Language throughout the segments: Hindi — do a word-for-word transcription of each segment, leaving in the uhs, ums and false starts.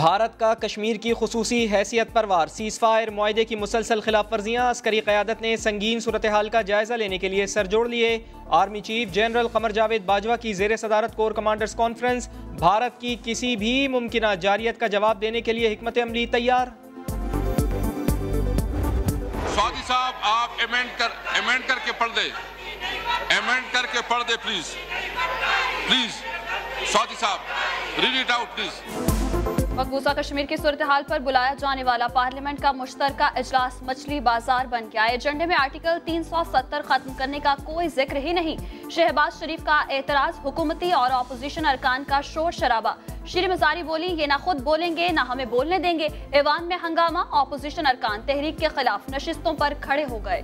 भारत का कश्मीर की खुसूसी हैसियत पर वार, सीज़ फायर मुआहदे की मुसलसल खिलाफ वर्जियाँ। अस्करी क़यादत ने संगीन सूरत हाल का जायजा लेने के लिए सर जोड़ लिए। Army chief general Qamar Javed Bajwa की जेर सदारत कोर कमांडर्स कॉन्फ्रेंस। भारत की किसी भी मुमकिन जारियत का जवाब देने के लिए हिकमत अमली तैयार। स्वाति साहब आप एमेंड कर एमेंड करके पढ़ दे, एमेंड करके पढ़ दे प्लीज प्लीज स्वाति साहब रीड इट आउट प्लीज। मकबूजा कश्मीर की सूरत हाल पर बुलाया जाने वाला पार्लियामेंट का मुश्तरका इजलास मछली बाजार बन गया। एजेंडे में आर्टिकल तीन सौ सत्तर खत्म करने का कोई जिक्र ही नहीं। शहबाज शरीफ का एतराज, हुकूमती और अपोजिशन अरकान का शोर शराबा। शीर मजारी बोली, ये ना खुद बोलेंगे ना हमें बोलने देंगे। ऐवान में हंगामा, अपोजिशन अरकान तहरीक के खिलाफ नशिस्तों पर खड़े हो गए।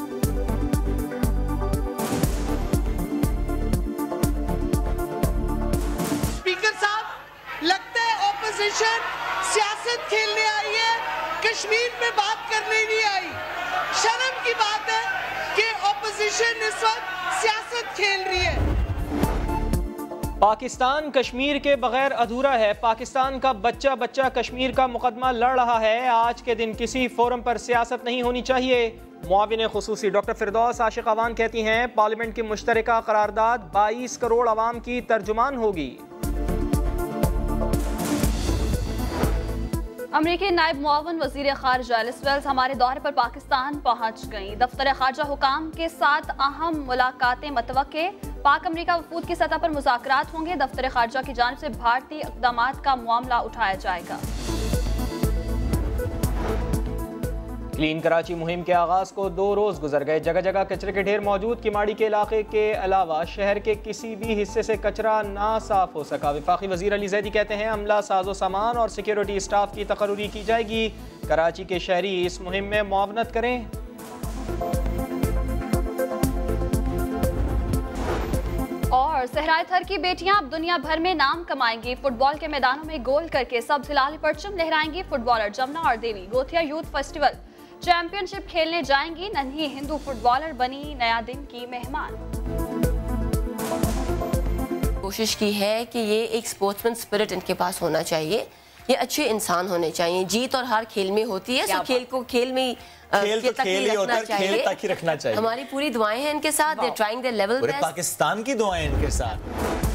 सियासत खेलने आई है, कश्मीर में बात करने नहीं आई। शर्म की बात है कि ऑपोजिशन इस वक्त सियासत खेल रही है। पाकिस्तान कश्मीर के बगैर अधूरा है। पाकिस्तान का बच्चा बच्चा कश्मीर का मुकदमा लड़ रहा है। आज के दिन किसी फोरम पर सियासत नहीं होनी चाहिए। मुआविन खुसूसी डॉक्टर फिरदौस आशिक अवान कहती हैं, पार्लियामेंट की मुश्तरका करारदाद बाईस करोड़ अवाम की तर्जुमान होगी। अमरीकी नायब मुआवन वजीर खारजा एलिस वेल्स हमारे दौरे पर पाकिस्तान पहुंच गई। दफ्तर खारजा हुकाम के साथ अहम मुलाकातें मतवक्के। पाक अमरीका वफूद की सतह पर मुज़ाकरात होंगे। दफ्तर खारजा की जानिब से भारतीय इक़दामात का मामला उठाया जाएगा। क्लीन कराची मुहिम के आगाज को दो रोज गुजर गए। जगह जगह कचरे के ढेर मौजूद। किमाड़ी के इलाके के अलावा शहर के किसी भी हिस्से से कचरा ना साफ हो सका। वफाकी वजीर अली जैदी कहते हैं, अमला, साजो सामान और सिक्योरिटी स्टाफ की तकर्री की जाएगी। कराची के शहरी इस मुहिम में मुआवनत करें। और सहराए थर की बेटियां अब दुनिया भर में नाम कमाएंगी। फुटबॉल के मैदानों में गोल करके सब्ज़ हिलाली परचम लहराएंगी फुटबॉलर जमुना और Devi. Gothia youth festival championship खेलने जाएंगी। नन्ही हिंदू फुटबॉलर बनी नया दिन की मेहमान। कोशिश की है कि ये एक स्पोर्ट्समैन स्पिरिट इनके पास होना चाहिए। ये अच्छे इंसान होने चाहिए। जीत और हार खेल में होती है, सो खेल को खेल में खेल तो खेल ही होता है, खेल तक ही रखना चाहिए। हमारी पूरी दुआएं हैं इनके साथ। They trying their level best. Pakistan की दुआएं इनके साथ।